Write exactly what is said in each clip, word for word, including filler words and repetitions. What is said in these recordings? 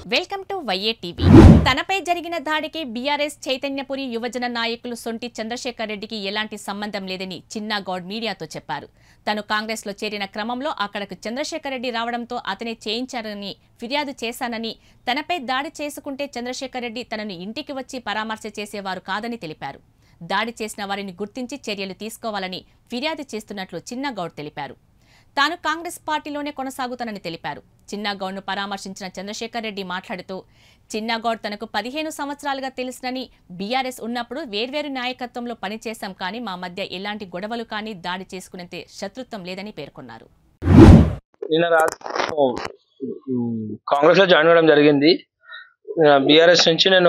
Welcome to వైఏ TV. తనపై జరిగిన దాడికి బీఆర్ఎస్ చైతన్యపురి యువజన నాయకులు సొంటి చంద్రశేఖర్ రెడ్డికి ఎలాంటి సంబంధం లేదని చిన్నగౌడ్ మీడియాతో చెప్పారు. తను కాంగ్రెస్లో చేరిన క్రమంలో అక్కడకు చంద్రశేఖర్ రెడ్డి రావడంతో అతనే చేయించారని ఫిర్యాదు చేశానని, తనపై దాడి చేసుకుంటే చంద్రశేఖర్ రెడ్డి తనను ఇంటికి వచ్చి పరామర్శ చేసేవారు కాదని తెలిపారు. దాడి చేసిన వారిని గుర్తించి చర్యలు తీసుకోవాలని ఫిర్యాదు చేస్తున్నట్లు చిన్నగౌడ్ తెలిపారు. తాను కాంగ్రెస్ పార్టీలోనే కొనసాగుతానని తెలిపారు. చిన్నగౌడ్ను పరామర్శించిన చంద్రశేఖర్ రెడ్డి మాట్లాడుతూ, చిన్నగౌడ్ తనకు పదిహేను సంవత్సరాలుగా తెలుసునని, బీఆర్ఎస్ ఉన్నప్పుడు వేర్వేరు నాయకత్వంలో పనిచేశాం కానీ మా మధ్య ఎలాంటి గొడవలు కానీ దాడి చేసుకునేంత శత్రుత్వం లేదని పేర్కొన్నారు. నిన్న రాత్రి కాంగ్రెస్ లో జాయిన్ అవ్వడం జరిగింది. బీఆర్ఎస్ నుంచి నేను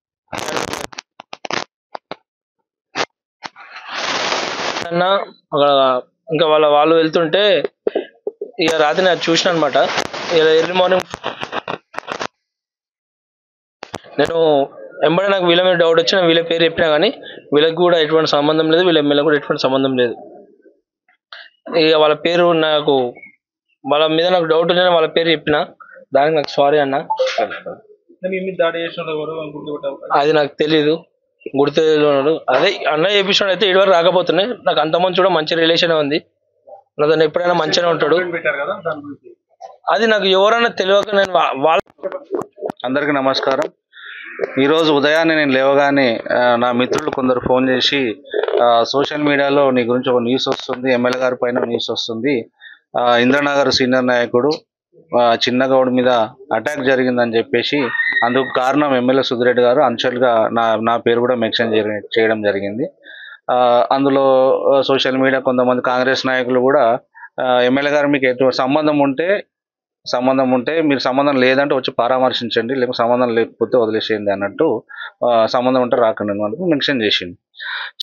ఇంకా వాళ్ళ వాళ్ళు వెళ్తుంటే ఇక రాత్రి నేను చూసిన అనమాట. ఎర్లీ మార్నింగ్ నేను వెంబడే నాకు వీళ్ళ మీద డౌట్ వచ్చి వీళ్ళ పేరు చెప్పినా కానీ వీళ్ళకి కూడా ఎటువంటి సంబంధం లేదు, వీళ్ళ ఎమ్మెల్యే కూడా ఎటువంటి సంబంధం లేదు. ఇక వాళ్ళ పేరు నాకు వాళ్ళ మీద నాకు డౌట్ ఉందని వాళ్ళ పేరు చెప్పిన, దానికి నాకు సారీ అన్న. అది నాకు తెలీదు, గుర్తు ఉన్నాడు. అదే అన్న చేపించాడు అయితే ఇటువరకు రాకపోతున్నాయి. నాకు అంత మంచి కూడా మంచి రిలేషన్ ఉంది, నాతో ఎప్పుడైనా మంచిగానే ఉంటాడు. అది నాకు ఎవరైనా తెలియక నేను వాళ్ళ అందరికీ నమస్కారం. ఈరోజు ఉదయాన్నే నేను లేవగానే నా మిత్రులు కొందరు ఫోన్ చేసి సోషల్ మీడియాలో నీ గురించి ఒక న్యూస్ వస్తుంది, ఎమ్మెల్యే గారి పైన న్యూస్ వస్తుంది, ఇంద్రనగర్ సీనియర్ నాయకుడు చిన్నగౌడ్ మీద అటాక్ జరిగిందని చెప్పేసి, అందుకు కారణం ఎమ్మెల్యే సుధిరెడ్డి గారు అంచెలుగా నా నా పేరు కూడా మెన్షన్ చేయడం జరిగింది. అందులో సోషల్ మీడియా కొంతమంది కాంగ్రెస్ నాయకులు కూడా ఎమ్మెల్యే గారు మీకు ఎటు సంబంధం ఉంటే సంబంధం ఉంటే మీరు సంబంధం లేదంటే వచ్చి పరామర్శించండి, లేకపోతే సంబంధం లేకపోతే వదిలేసేయండి అన్నట్టు, సంబంధం ఉంటే రాకండి అని మెన్షన్ చేసింది.